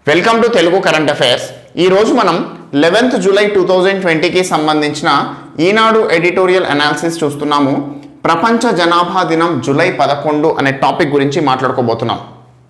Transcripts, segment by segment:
Welcome to Telugu current affairs. ఈ రోజు మనం 11th జూలై 2020 కి సంబంధించిన ఈనాడు ఎడిటోరియల్ అనాలిసిస్ చూస్తున్నాము. ప్రపంచ జనాభా దినం జూలై 11 అనే టాపిక్ గురించి మాట్లాడుకోబోతున్నాం.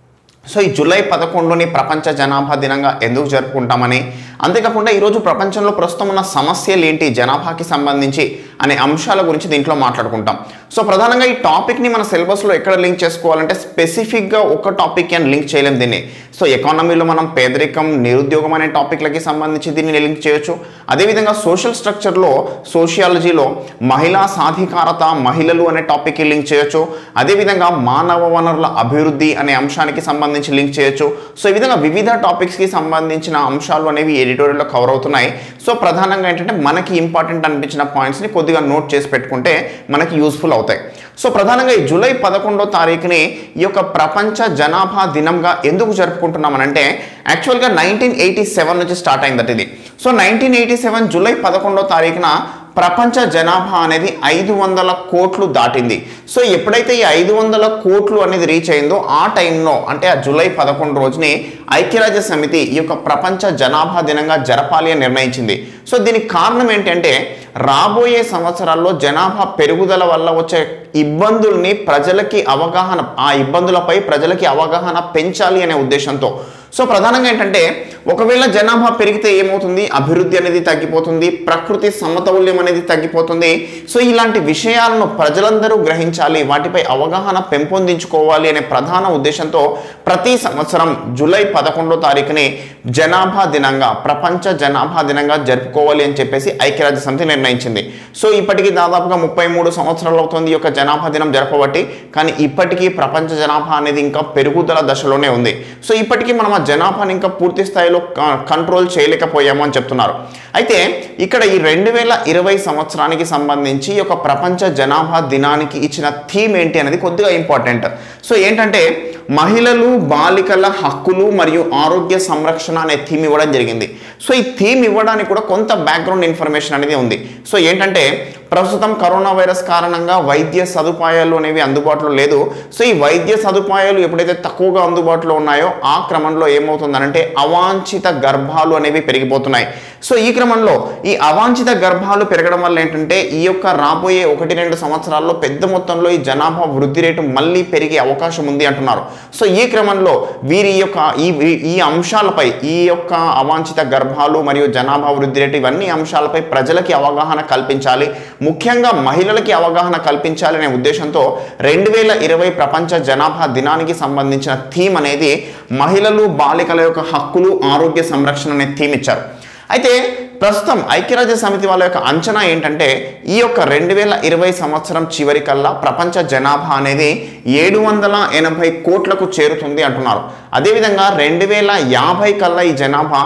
సో ఈ జూలై 11ని ప్రపంచ జనాభా దినంగా ఎందుకు జరుపుకుంటామని, అంతేకాకుండా ఈరోజు ప్రపంచంలో ప్రస్తుతం ఉన్న సమస్యలు ఏంటి జనాభాకి సంబంధించి అనే అంశాల గురించి దీంట్లో మాట్లాడుకుంటాం. సో ప్రధానంగా ఈ టాపిక్ని మన సిలబస్లో ఎక్కడ లింక్ చేసుకోవాలంటే స్పెసిఫిక్గా ఒక టాపిక్ అని లింక్ చేయలేం దీన్ని. సో ఎకానమీలో మనం పేదరికం, నిరుద్యోగం అనే టాపిక్లకి సంబంధించి దీన్ని లింక్ చేయొచ్చు. అదేవిధంగా సోషల్ స్ట్రక్చర్లో, సోషియాలజీలో మహిళా సాధికారత, మహిళలు అనే టాపిక్కి లింక్ చేయొచ్చు. అదేవిధంగా మానవ వనరుల అభివృద్ధి అనే అంశానికి సంబంధించి లింక్ చేయొచ్చు. సో ఈ విధంగా వివిధ టాపిక్స్కి సంబంధించిన అంశాలు అనేవి ఎడిటోరియల్లో కవర్ అవుతున్నాయి. సో ప్రధానంగా ఏంటంటే మనకి ఇంపార్టెంట్ అనిపించిన పాయింట్స్ని కొద్దిగా నోట్ చేసి పెట్టుకుంటే మనకి యూస్ఫుల్ అవుతాయి. సో ప్రధానంగా ఈ జూలై 11వ తారీఖుని ఈ యొక్క ప్రపంచ జనాభా దినంగా ఎందుకు జరుపుకుంటున్నామనంటే యాక్చువల్గా 1987 నుంచి స్టార్ట్ అయిందట ఇది. సో 1987 జూలై 11వ తారీఖున ప్రపంచ జనాభా అనేది 500 కోట్లు దాటింది. సో ఎప్పుడైతే ఈ 500 కోట్లు అనేది రీచ్ అయిందో ఆ టైంలో, అంటే ఆ జూలై 11 రోజుని ఐక్యరాజ్య సమితి ఈ యొక్క ప్రపంచ జనాభా దినంగా జరపాలి అని నిర్ణయించింది. సో దీనికి కారణం ఏంటంటే రాబోయే సంవత్సరాల్లో జనాభా పెరుగుదల వల్ల వచ్చే ఇబ్బందుల్ని ప్రజలకి అవగాహన, ఆ ఇబ్బందులపై ప్రజలకి అవగాహన పెంచాలి అనే ఉద్దేశంతో. సో ప్రధానంగా ఏంటంటే ఒకవేళ జనాభా పెరిగితే ఏమవుతుంది, అభివృద్ధి అనేది తగ్గిపోతుంది, ప్రకృతి సమతౌల్యం అనేది తగ్గిపోతుంది. సో ఇలాంటి విషయాలను ప్రజలందరూ గ్రహించాలి, వాటిపై అవగాహన పెంపొందించుకోవాలి అనే ప్రధాన ఉద్దేశంతో ప్రతి సంవత్సరం జూలై 11వ తారీఖుని జనాభా దినంగా, ప్రపంచ జనాభా దినంగా జరుపుకోవాలి అని చెప్పేసి ఐక్యరాజ్య సమితి నిర్ణయించింది. సో ఇప్పటికీ దాదాపుగా 33 సంవత్సరాలు అవుతుంది ఈ యొక్క జనాభా దినం జరపబట్టి. కానీ ఇప్పటికీ ప్రపంచ జనాభా అనేది ఇంకా పెరుగుదల దశలోనే ఉంది. సో ఇప్పటికీ మనం ఆ జనాభాని ఇంకా పూర్తి స్థాయిలో కంట్రోల్ చేయలేకపోయాము అని చెప్తున్నారు. అయితే ఇక్కడ ఈ 2020 సంవత్సరానికి సంబంధించి ఒక ప్రపంచ జనాభా దినానికి ఇచ్చిన థీమ్ ఏంటి అనేది కొద్దిగా ఇంపార్టెంట్. సో ఏంటంటే మహిళలు, బాలికల హక్కులు మరియు ఆరోగ్య సంరక్షణ అనే థీమ్ ఇవ్వడం జరిగింది. సో ఈ థీమ్ ఇవ్వడానికి కూడా కొంత బ్యాక్గ్రౌండ్ ఇన్ఫర్మేషన్ అనేది ఉంది. సో ఏంటంటే ప్రస్తుతం కరోనా వైరస్ కారణంగా వైద్య సదుపాయాలు అనేవి అందుబాటులో లేదు. సో ఈ వైద్య సదుపాయాలు ఎప్పుడైతే తక్కువగా అందుబాటులో ఉన్నాయో ఆ క్రమంలో ఏమవుతుందనంటే అవాంఛిత గర్భాలు అనేవి పెరిగిపోతున్నాయి. సో ఈ క్రమంలో ఈ అవాంఛిత గర్భాలు పెరగడం వల్ల ఏంటంటే ఈ యొక్క రాబోయే 1-2 సంవత్సరాల్లో పెద్ద మొత్తంలో ఈ జనాభా వృద్ధి రేటు మళ్ళీ పెరిగే అవకాశం ఉంది అంటున్నారు. సో ఈ క్రమంలో వీరి యొక్క ఈ అంశాలపై, ఈ యొక్క అవాంఛిత గర్భాలు మరియు జనాభా వృద్ధి రేటు, ఇవన్నీ అంశాలపై ప్రజలకి అవగాహన కల్పించాలి, ముఖ్యంగా మహిళలకి అవగాహన కల్పించాలి అనే ఉద్దేశంతో 2020 ప్రపంచ జనాభా దినానికి సంబంధించిన థీమ్ అనేది మహిళలు, బాలికల యొక్క హక్కులు, ఆరోగ్య సంరక్షణ అనే థీమ్ ఇచ్చారు. అయితే ప్రస్తుతం ఐక్యరాజ్య సమితి వాళ్ళ యొక్క అంచనా ఏంటంటే ఈ యొక్క 2020 సంవత్సరం చివరికల్లా ప్రపంచ జనాభా అనేది 780 కోట్లకు చేరుతుంది అంటున్నారు. అదేవిధంగా 2050 కల్లా ఈ జనాభా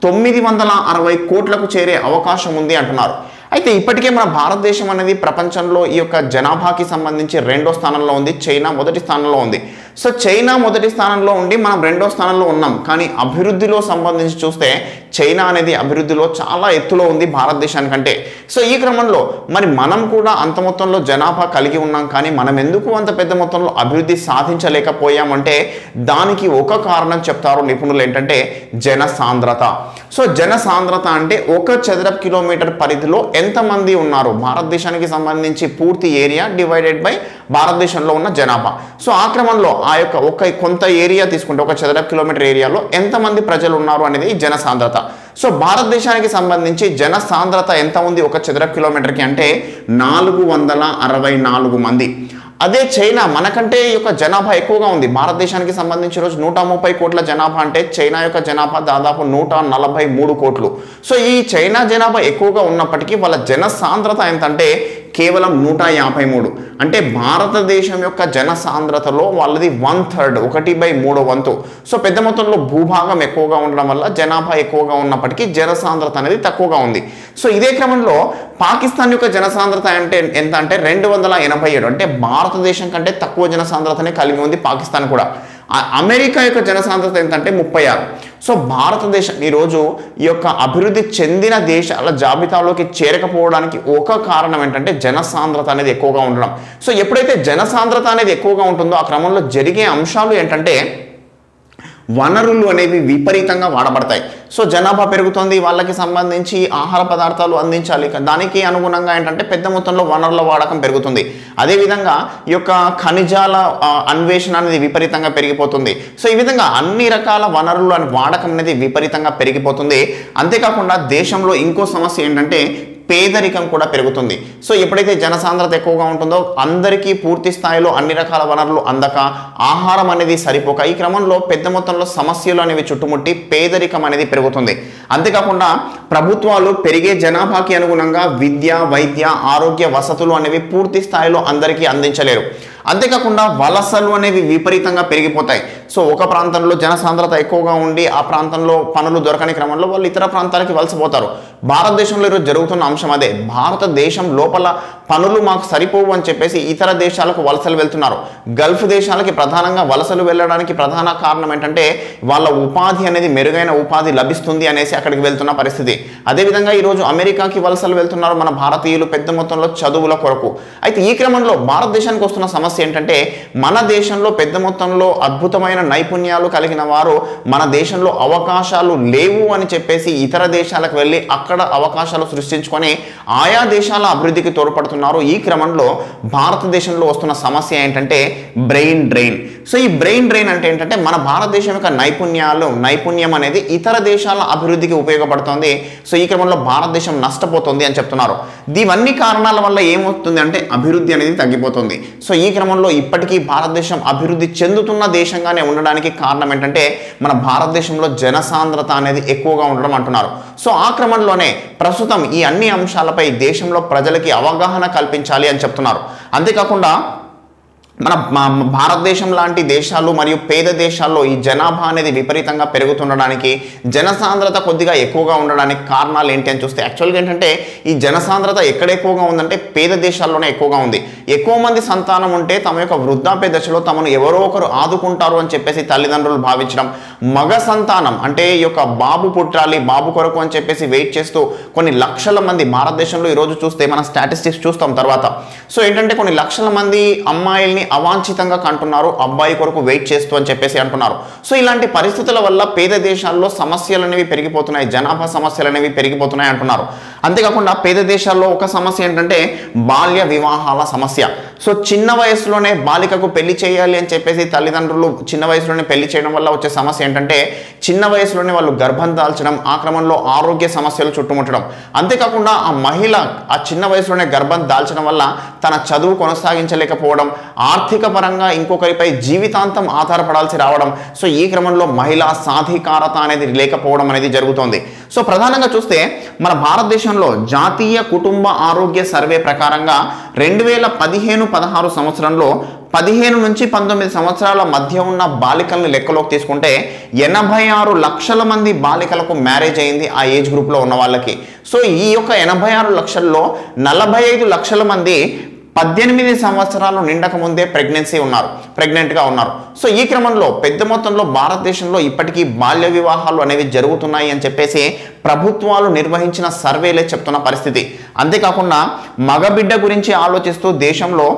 960 కోట్లకు చేరే అవకాశం ఉంది అంటున్నారు. అయితే ఇప్పటికే మన భారతదేశం అనేది ప్రపంచంలో ఈ యొక్క జనాభాకి సంబంధించి 2వ స్థానంలో ఉంది, చైనా మొదటి స్థానంలో ఉంది. సో చైనా మొదటి స్థానంలో ఉండి మనం 2వ స్థానంలో ఉన్నాం. కానీ అభివృద్ధిలో సంబంధించి చూస్తే చైనా అనేది అభివృద్ధిలో చాలా ఎత్తులో ఉంది భారతదేశానికంటే. సో ఈ క్రమంలో మరి మనం కూడా అంత మొత్తంలో జనాభా కలిగి ఉన్నాం, కానీ మనం ఎందుకు అంత పెద్ద మొత్తంలో అభివృద్ధి సాధించలేకపోయామంటే దానికి ఒక కారణం చెప్తారు నిపుణులు, ఏంటంటే జనసాంద్రత. సో జనసాంద్రత అంటే 1 చదరపు కిలోమీటర్ పరిధిలో ఎంతమంది ఉన్నారు, భారతదేశానికి సంబంధించి పూర్తి ఏరియా డివైడెడ్ బై భారతదేశంలో ఉన్న జనాభా. సో ఆ క్రమంలో ఆ యొక్క కొంత ఏరియా తీసుకుంటే 1 చదరపు కిలోమీటర్ ఏరియాలో ఎంతమంది ప్రజలు ఉన్నారు అనేది జనసాంద్రత. సో భారతదేశానికి సంబంధించి జనసాంద్రత ఎంత ఉంది 1 చదరపు కిలోమీటర్కి అంటే 464 మంది. అదే చైనా మనకంటే ఈ యొక్క జనాభా ఎక్కువగా ఉంది. భారతదేశానికి సంబంధించి రోజు 130 కోట్ల జనాభా అంటే చైనా యొక్క జనాభా దాదాపు 143 కోట్లు. సో ఈ చైనా జనాభా ఎక్కువగా ఉన్నప్పటికీ వాళ్ళ జనసాంద్రత ఎంతంటే కేవలం 153. అంటే భారతదేశం యొక్క జనసాంద్రతలో వాళ్ళది 1/3, 1/3 వంతు. సో పెద్ద మొత్తంలో భూభాగం ఎక్కువగా ఉండడం వల్ల జనాభా ఎక్కువగా ఉన్నప్పటికీ జనసాంద్రత అనేది తక్కువగా ఉంది. సో ఇదే క్రమంలో పాకిస్తాన్ యొక్క జనసాంద్రత అంటే ఎంత అంటే 287. అంటే భారతదేశం కంటే తక్కువ జనసాంద్రతనే కలిగి ఉంది పాకిస్తాన్ కూడా. అమెరికా యొక్క జనసాంద్రత ఎంతంటే 36. సో భారతదేశం ఈరోజు ఈ యొక్క అభివృద్ధి చెందిన దేశాల జాబితాలోకి చేరకపోవడానికి ఒక కారణం ఏంటంటే జనసాంద్రత అనేది ఎక్కువగా ఉండడం. సో ఎప్పుడైతే జనసాంద్రత అనేది ఎక్కువగా ఉంటుందో ఆ క్రమంలో జరిగే అంశాలు ఏంటంటే వనరులు అనేవి విపరీతంగా వాడబడతాయి. సో జనాభా పెరుగుతుంది, వాళ్ళకి సంబంధించి ఆహార పదార్థాలు అందించాలి, దానికి అనుగుణంగా ఏంటంటే పెద్ద మొత్తంలో వనరుల వాడకం పెరుగుతుంది. అదేవిధంగా ఈ యొక్క ఖనిజాల అన్వేషణ అనేది విపరీతంగా పెరిగిపోతుంది. సో ఈ విధంగా అన్ని రకాల వనరుల వాడకం అనేది విపరీతంగా పెరిగిపోతుంది. అంతేకాకుండా దేశంలో ఇంకో సమస్య ఏంటంటే పేదరికం కూడా పెరుగుతుంది. సో ఎప్పుడైతే జనసాంద్రత ఎక్కువగా ఉంటుందో అందరికీ పూర్తి స్థాయిలో అన్ని రకాల వనరులు అందక, ఆహారం అనేది సరిపోక, ఈ క్రమంలో పెద్ద మొత్తంలో సమస్యలు అనేవి చుట్టుముట్టి పేదరికం అనేది పెరుగుతుంది. అంతేకాకుండా ప్రభుత్వాలు పెరిగే జనాభాకి అనుగుణంగా విద్య, వైద్య, ఆరోగ్య వసతులు అనేవి పూర్తి స్థాయిలో అందరికీ అందించలేరు. అంతేకాకుండా వలసలు అనేవి విపరీతంగా పెరిగిపోతాయి. సో ఒక ప్రాంతంలో జనసాంద్రత ఎక్కువగా ఉండి ఆ ప్రాంతంలో పనులు దొరకని క్రమంలో వాళ్ళు ఇతర ప్రాంతాలకి వలసపోతారు. భారతదేశంలో ఈరోజు జరుగుతున్న అంశం అదే. భారతదేశం లోపల పనులు మాకు సరిపోవు అని చెప్పేసి ఇతర దేశాలకు వలసలు వెళ్తున్నారు. గల్ఫ్ దేశాలకి ప్రధానంగా వలసలు వెళ్ళడానికి ప్రధాన కారణం ఏంటంటే వాళ్ళ ఉపాధి అనేది మెరుగైన ఉపాధి లభిస్తుంది అనేసి అక్కడికి వెళ్తున్న పరిస్థితి. అదేవిధంగా ఈరోజు అమెరికాకి వలసలు వెళ్తున్నారు మన భారతీయులు పెద్ద మొత్తంలో చదువుల కొరకు. అయితే ఈ క్రమంలో భారతదేశానికి వస్తున్న సమస్య ఏంటంటే మన దేశంలో పెద్ద మొత్తంలో అద్భుతమైన నైపుణ్యాలు కలిగిన వారు మన దేశంలో అవకాశాలు లేవు అని చెప్పేసి ఇతర దేశాలకు వెళ్ళి అక్కడ అవకాశాలు సృష్టించుకొని ఆయా దేశాల అభివృద్ధికి తోడ్పడుతున్నారు. ఈ క్రమంలో భారతదేశంలో వస్తున్న సమస్య ఏంటంటే బ్రెయిన్ డ్రైన్. సో ఈ బ్రెయిన్ డ్రైన్ అంటే ఏంటంటే మన భారతదేశం యొక్క నైపుణ్యం అనేది ఇతర దేశాల అభివృద్ధికి ఉపయోగపడుతుంది. సో ఈ క్రమంలో భారతదేశం నష్టపోతుంది అని చెప్తున్నారు. ఇవన్నీ కారణాల వల్ల ఏమవుతుంది అంటే అభివృద్ధి అనేది తగ్గిపోతుంది. సో ఈ క్రమంలో ఇప్పటికీ భారతదేశం అభివృద్ధి చెందుతున్న దేశంగానే ఉండడానికి కారణం ఏంటంటే మన భారతదేశంలో జనసాంద్రత అనేది ఎక్కువగా ఉండడం అంటున్నారు. సో ఆ క్రమంలోనే ప్రస్తుతం ఈ అన్ని అంశాలపై దేశంలో ప్రజలకి అవగాహన కల్పించాలి అని చెప్తున్నారు. అంతేకాకుండా మన భారతదేశం లాంటి దేశాలు మరియు పేద దేశాల్లో ఈ జనాభా అనేది విపరీతంగా పెరుగుతుండడానికి, జనసాంద్రత కొద్దిగా ఎక్కువగా ఉండడానికి కారణాలు ఏంటి అని చూస్తే యాక్చువల్గా ఏంటంటే ఈ జనసాంద్రత ఎక్కడ ఎక్కువగా ఉందంటే పేద దేశాల్లోనే ఎక్కువగా ఉంది. ఎక్కువ మంది సంతానం ఉంటే తమ యొక్క వృద్ధాప్య దశలో తమను ఎవరో ఒకరు ఆదుకుంటారు అని చెప్పేసి తల్లిదండ్రులు భావించడం, మగ సంతానం అంటే ఈ యొక్క బాబు పుట్టాలి, బాబు కొరకు అని చెప్పేసి వెయిట్ చేస్తూ కొన్ని లక్షల మంది భారతదేశంలో ఈరోజు చూస్తే మన స్టాటిస్టిక్స్ చూస్తాం తర్వాత. సో ఏంటంటే కొన్ని లక్షల మంది అమ్మాయిల్ని అవాంఛితంగా కంటున్నారు, అబ్బాయి కొరకు వెయిట్ చేస్తూ అని చెప్పేసి అంటున్నారు. సో ఇలాంటి పరిస్థితుల వల్ల పేద దేశాల్లో సమస్యలు అనేవి పెరిగిపోతున్నాయి, జనాభా సమస్యలు అనేవి పెరిగిపోతున్నాయి అంటున్నారు. అంతేకాకుండా పేద దేశాల్లో ఒక సమస్య ఏంటంటే బాల్య వివాహాల సమస్య. సో చిన్న వయసులోనే బాలికకు పెళ్లి చేయాలి అని చెప్పేసి తల్లిదండ్రులు చిన్న వయసులోనే పెళ్లి చేయడం వల్ల వచ్చే సమస్య ఏంటంటే చిన్న వయసులోనే వాళ్ళు గర్భం దాల్చడం, ఆ క్రమంలో ఆరోగ్య సమస్యలు చుట్టుముట్టడం. అంతేకాకుండా ఆ మహిళ ఆ చిన్న వయసులోనే గర్భం దాల్చడం వల్ల తన చదువు కొనసాగించలేకపోవడం, ఆర్థిక పరంగా ఇంకొకరిపై జీవితాంతం ఆధారపడాల్సి రావడం. సో ఈ క్రమంలో మహిళా సాధికారత అనేది లేకపోవడం అనేది జరుగుతోంది. సో ప్రధానంగా చూస్తే మన భారతదేశంలో జాతీయ కుటుంబ ఆరోగ్య సర్వే ప్రకారంగా 2015-16 సంవత్సరంలో 15 నుంచి 19 సంవత్సరాల మధ్య ఉన్న బాలికల్ని లెక్కలోకి తీసుకుంటే 86 లక్షల మంది బాలికలకు మ్యారేజ్ అయింది ఆ ఏజ్ గ్రూప్లో ఉన్న వాళ్ళకి. సో ఈ యొక్క 86 లక్షల్లో 45 లక్షల మంది 18 సంవత్సరాలు నిండక ముందే ప్రెగ్నెంట్గా ఉన్నారు. సో ఈ క్రమంలో పెద్ద మొత్తంలో భారతదేశంలో ఇప్పటికీ బాల్య వివాహాలు అనేవి జరుగుతున్నాయి అని చెప్పేసి ప్రభుత్వాలు నిర్వహించిన సర్వేలే చెప్తున్న పరిస్థితి. అంతేకాకుండా మగబిడ్డ గురించి ఆలోచిస్తూ దేశంలో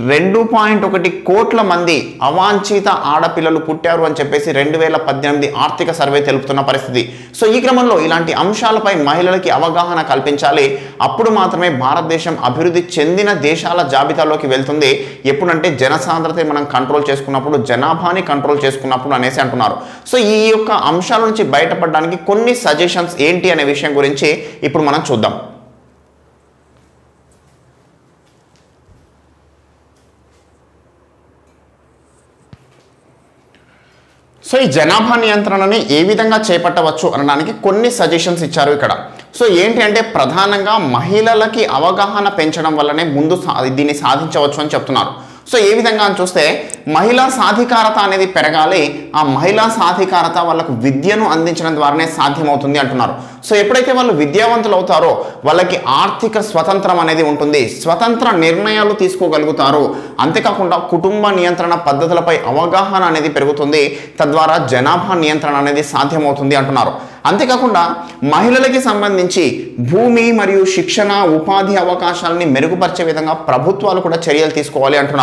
2.1 కోట్ల మంది అవాంఛిత ఆడపిల్లలు పుట్టారు అని చెప్పేసి 2018 ఆర్థిక సర్వే తెలుపుతున్న పరిస్థితి. సో ఈ క్రమంలో ఇలాంటి అంశాలపై మహిళలకి అవగాహన కల్పించాలి. అప్పుడు మాత్రమే భారతదేశం అభివృద్ధి చెందిన దేశాల జాబితాలోకి వెళ్తుంది. ఎప్పుడంటే జనసాంద్రత మనం కంట్రోల్ చేసుకున్నప్పుడు, జనాభాని కంట్రోల్ చేసుకున్నప్పుడు అనేసి అంటున్నారు. సో ఈ యొక్క అంశాల నుంచి బయటపడడానికి కొన్ని సజెషన్స్ ఏంటి అనే విషయం గురించి ఇప్పుడు మనం చూద్దాం. సో ఈ జనాభా నియంత్రణని ఏ విధంగా చేపట్టవచ్చు అనడానికి కొన్ని సజెషన్స్ ఇచ్చారు ఇక్కడ. సో ఏంటి అంటే ప్రధానంగా మహిళలకి అవగాహన పెంచడం వల్లనే ముందు దీన్ని సాధించవచ్చు అని చెప్తున్నారు. సో ఏ విధంగా అని చూస్తే మహిళా సాధికారత అనేది పెరగాలి. ఆ మహిళా సాధికారత వాళ్ళకు విద్యను అందించడం ద్వారానే సాధ్యమవుతుంది అంటున్నారు. సో ఎప్పుడైతే వాళ్ళు విద్యావంతులు అవుతారో వాళ్ళకి ఆర్థిక స్వతంత్రం అనేది ఉంటుంది, స్వతంత్ర నిర్ణయాలు తీసుకోగలుగుతారు. అంతేకాకుండా కుటుంబ నియంత్రణ పద్ధతులపై అవగాహన అనేది పెరుగుతుంది, తద్వారా జనాభా నియంత్రణ అనేది సాధ్యమవుతుంది అంటున్నారు. అంతేకాకుండా మహిళలకి సంబంధించి భూమి మరియు శిక్షణ ఉపాధి అవకాశాలని మెరుగుపరిచే విధంగా ప్రభుత్వాలు కూడా చర్యలు తీసుకోవాలి అంటున్నారు.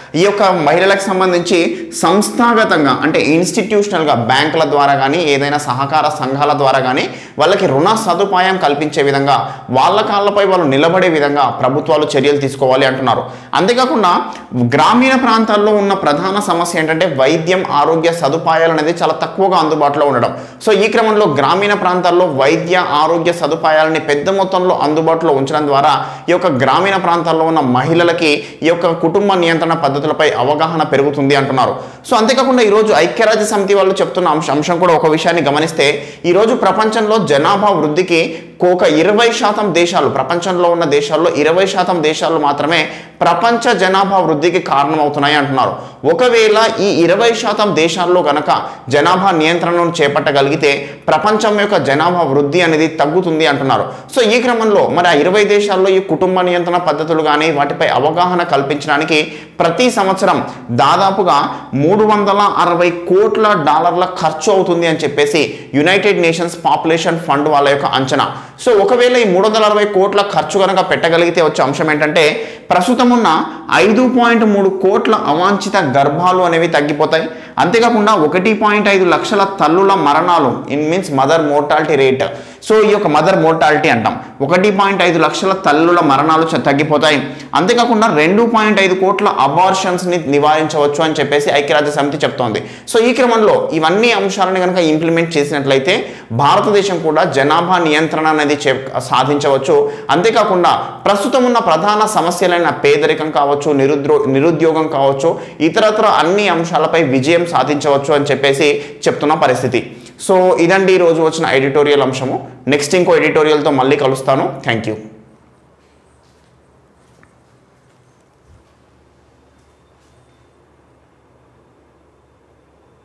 ఈ యొక్క మహిళలకు సంబంధించి సంస్థాగతంగా అంటే ఇన్స్టిట్యూషనల్గా బ్యాంకుల ద్వారా కానీ ఏదైనా సహకార సంఘాల ద్వారా కానీ వాళ్ళకి రుణ సదుపాయం కల్పించే విధంగా వాళ్ళ కాళ్ళపై వాళ్ళు నిలబడే విధంగా ప్రభుత్వాలు చర్యలు తీసుకోవాలి అంటున్నారు. అంతేకాకుండా గ్రామీణ ప్రాంతాల్లో ఉన్న ప్రధాన సమస్య ఏంటంటే వైద్యం ఆరోగ్య సదుపాయాలు అనేది చాలా తక్కువగా అందుబాటులో ఉండడం. సో ఈ క్రమంలో గ్రామీణ ప్రాంతాల్లో వైద్య ఆరోగ్య సదుపాయాలని పెద్ద మొత్తంలో అందుబాటులో ఉంచడం ద్వారా ఈ యొక్క గ్రామీణ ప్రాంతాల్లో ఉన్న మహిళలకి ఈ యొక్క కుటుంబ నియంత్రణ పద్ధతులపై అవగాహన పెరుగుతుంది అంటున్నారు. సో అంతేకాకుండా ఈరోజు ఐక్యరాజ్య సమితి వాళ్ళు చెప్తున్న అంశం కూడా ఒక విషయాన్ని గమనిస్తే ఈరోజు ప్రపంచంలో జనాభా వృద్ధికి ఒక 20% దేశాలు, ప్రపంచంలో ఉన్న దేశాల్లో 20% దేశాలు మాత్రమే ప్రపంచ జనాభా వృద్ధికి కారణమవుతున్నాయి అంటున్నారు. ఒకవేళ ఈ 20% దేశాల్లో కనుక జనాభా నియంత్రణను చేపట్టగలిగితే ప్రపంచం యొక్క జనాభా వృద్ధి అనేది తగ్గుతుంది అంటున్నారు. సో ఈ క్రమంలో మరి ఆ 20 దేశాల్లో ఈ కుటుంబ నియంత్రణ పద్ధతులు కానీ వాటిపై అవగాహన కల్పించడానికి ప్రతి సంవత్సరం దాదాపుగా $360 కోట్ల ఖర్చు అవుతుంది అని చెప్పేసి యునైటెడ్ నేషన్స్ పాపులేషన్ ఫండ్ వాళ్ళ యొక్క అంచనా. సో ఒకవేళ ఈ 360 కోట్ల ఖర్చు కనుక పెట్టగలిగితే వచ్చే అంశం ఏంటంటే ప్రస్తుతం ఉన్న 5.3 కోట్ల అవాంఛిత గర్భాలు అనేవి తగ్గిపోతాయి. అంతేకాకుండా 1.5 లక్షల తల్లుల మరణాలు means mother mortality rate. So ఈ యొక్క మదర్ మోర్టాలిటీ అంటాం 1.5 లక్షల తల్లుల మరణాలు తగ్గిపోతాయి. అంతేకాకుండా 2.5 కోట్ల అబార్షన్స్ని నివారించవచ్చు అని చెప్పేసి ఐక్యరాజ్య సమితి చెప్తోంది. సో ఈ క్రమంలో ఇవన్నీ అంశాలను కనుక ఇంప్లిమెంట్ చేసినట్లయితే భారతదేశం కూడా జనాభా నియంత్రణ అనేది సాధించవచ్చు. అంతేకాకుండా ప్రస్తుతం ఉన్న ప్రధాన సమస్యలైన పేదరికం కావచ్చు, నిరుద్యోగం కావచ్చు, ఇతరత్ర అన్ని అంశాలపై విజయం సాధించవచ్చు అని చెప్పేసి చెప్తున్న పరిస్థితి. సో ఇదండి ఈరోజు వచ్చిన ఎడిటోరియల్ అంశము. నెక్స్ట్ ఇంకో ఎడిటోరియల్తో మళ్ళీ కలుస్తాను. Thank you.